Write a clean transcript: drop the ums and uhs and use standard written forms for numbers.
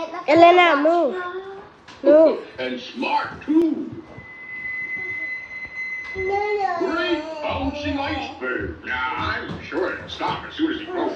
Elena, move. Move. And smart, too. Great bouncing iceberg. Now, I'm sure it'll stop as soon as he grows